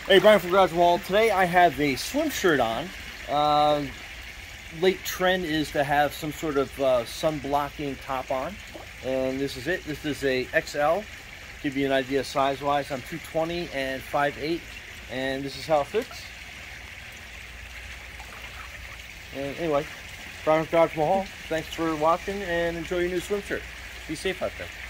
Hey, Brian from Garage Wall. Today I have a swim shirt on. Late trend is to have some sort of sun blocking top on, and this is it. This is a XL. Give you an idea size wise. I'm 220 and 5'8", and this is how it fits. And anyway, Brian from Garage Wall. Thanks for watching, and enjoy your new swim shirt. Be safe out there.